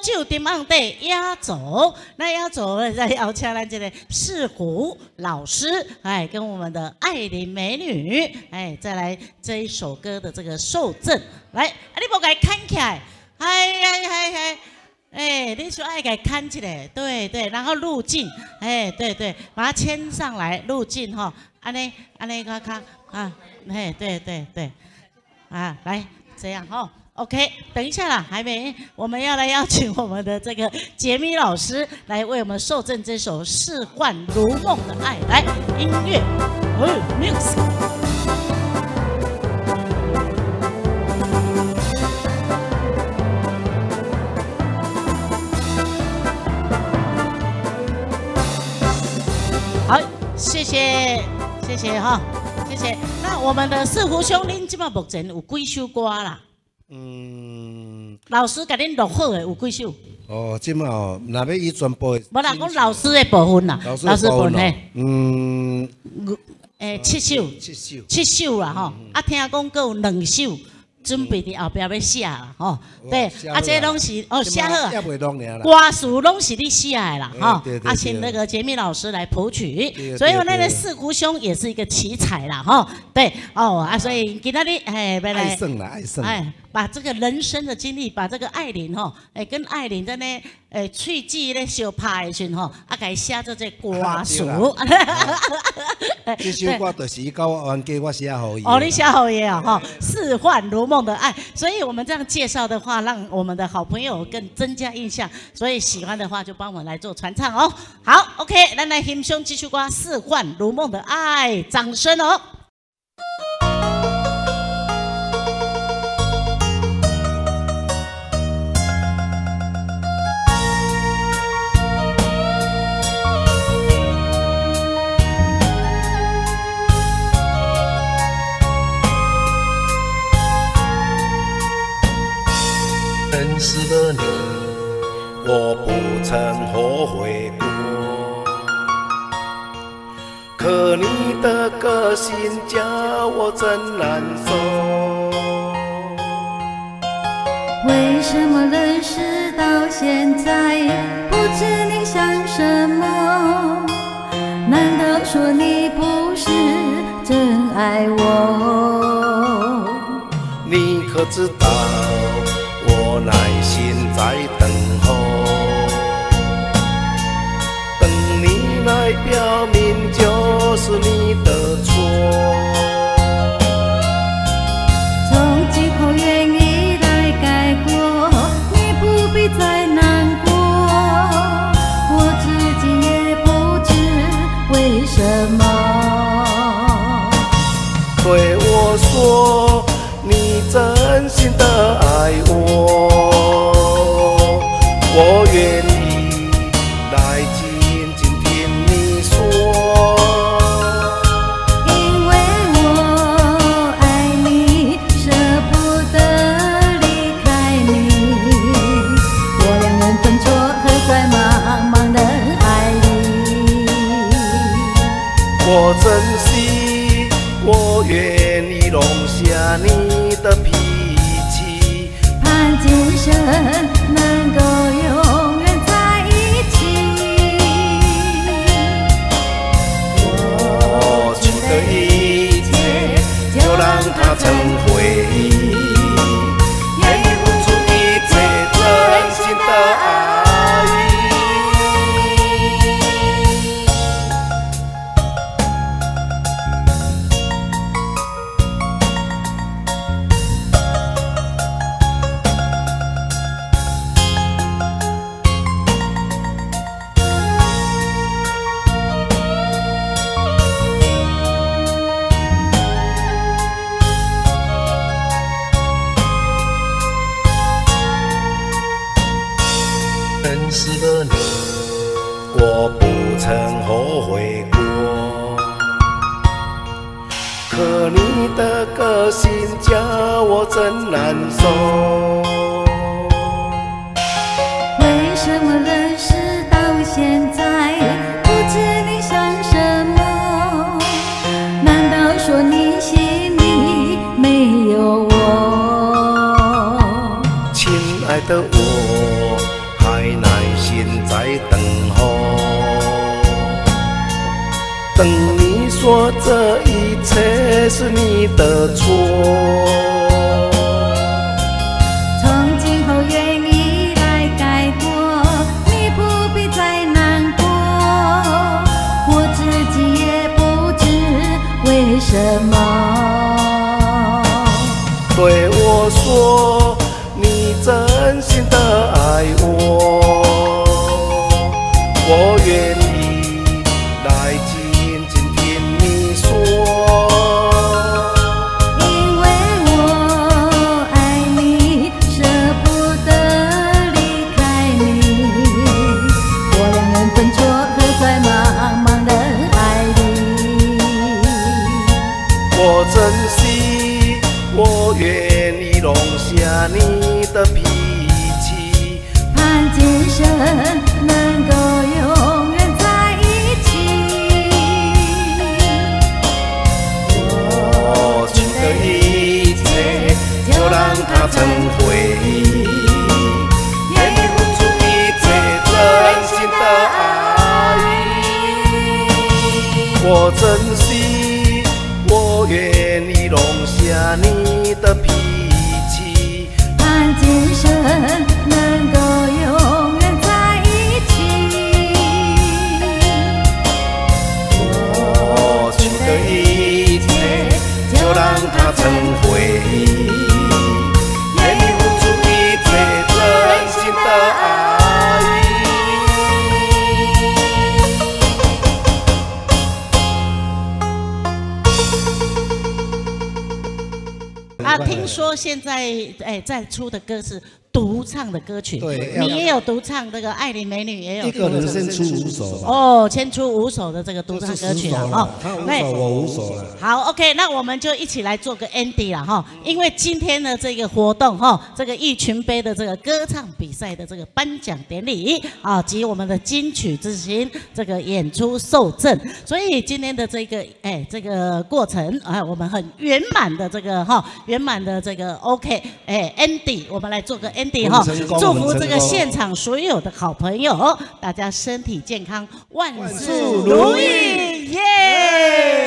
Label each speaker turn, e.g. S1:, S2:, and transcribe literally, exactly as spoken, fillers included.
S1: 酒点暗地压轴，那压轴呢，再邀请咱这个世湖老师，哎，跟我们的艾琳美女，哎，再来这一首歌的这个受赠，来，啊，你无给它看起来，哎哎哎哎。 哎，你说爱给看起来，对对，然后路径，哎，对对，把它牵上来，路径哈，安尼安尼看看啊，哎，对对对，啊，来这样哈 ，OK， 等一下啦，还没，我们要来邀请我们的这个杰米老师来为我们受赠这首《似幻如梦的爱》，来音乐，哦 ，music。 好，谢谢，谢谢哈，谢谢。那我们的四湖兄，恁即马目前有几首歌啦？嗯，老师给恁录好的有几首？
S2: 哦，即马哦，若要伊全部的，
S1: 无啦，讲老师的部分啦，
S2: 老师部分
S1: 嘿，
S2: 嗯，
S1: 诶，七首，
S2: 七首，
S1: 七首啦吼。啊，听讲佫有两首。 准备伫后壁要写啦，吼，对，啊，这拢是哦写好啊，歌词拢是你写的啦，哈，啊，请那个杰米老师来谱曲，所以我那个四湖兄也是一个奇才啦，哈，对，哦啊，所以今仔日哎，要来，
S2: 爱胜啦，爱胜，
S1: 哎，把这个人生的经历，把这个艾琳吼，哎，跟艾琳在那诶喙齿咧相拍的时阵吼，啊，给写做这歌词。
S2: 这首歌就是伊教我冤家，我写互伊。
S1: 哦，你写互伊啊，哈，似幻如梦的爱。所以我们这样介绍的话，让我们的好朋友更增加印象。所以喜欢的话，就帮我们来做传唱哦。好 ，OK， 咱来欣赏这首歌《似幻如梦的爱》，掌声哦。
S3: 认识了你，我不曾后悔过。可你的个性叫我真难受。
S4: 为什么认识到现在，不知你想什么？难道说你不是真爱我？
S3: 你可知道？ 我耐心在等候，等你来表明就是你的错。
S4: 从今后愿意来改过，你不必再难过。我至今也不知为什么。
S3: 对我说，你真心的爱我。 我愿意来静静听你说，
S4: 因为我爱你，舍不得离开你。我两人分错合在茫茫人海里。
S3: 我珍惜，我愿意容下你的脾气，
S4: 盼今生能够。
S3: 让它成回忆，愿意付出一切真心的爱意。认识了你，我不曾后悔过。可你的个性叫我真难受。
S4: 为什么认识到现在，不知你想什么？难道说你心里没有我？
S3: 亲爱的我。 在等候。等你说这一切是你的错。
S4: 从今后愿意来改过，你不必再难过。我自己也不知为什么。
S3: 对我说，你真心的爱我，我愿意来静静听你说。
S4: 因为我爱你，舍不得离开你，我两人分错合在茫茫人海里。
S3: 我珍惜，我愿意容下你的脾气，
S4: 盼今生能够永远在一起。
S3: 过去的一切就让它成回忆，愿意付出一切真心的爱。我珍惜，我愿意容下你的脾气，
S4: 盼今生能够永远在一起。
S3: 过去的一切就让它成回忆，愿意付出一切真心的爱。
S1: 啊，听说现在哎在出的歌是独唱的歌曲，
S2: 对
S1: 你也有独唱，这个艾琳美女也有
S2: 一个人先出五首吧。
S1: 哦，先出五首的这个独唱
S2: 这是十
S1: 歌曲了哦
S2: 首了，他五首我五首了。
S1: 好 ，OK， 那我们就一起来做个 ending 了哈，因为今天的这个活动哈，这个一群杯的这个歌唱比赛的这个颁奖典礼啊，及我们的金曲之星这个演出受赠，所以今天的这个哎这个过程啊，我们很圆满的这个哈圆满的这个 OK 哎 ending， 我们来做个 ending 哈，祝福这个现场所有的好朋友，大家身体健康，万事如意，耶！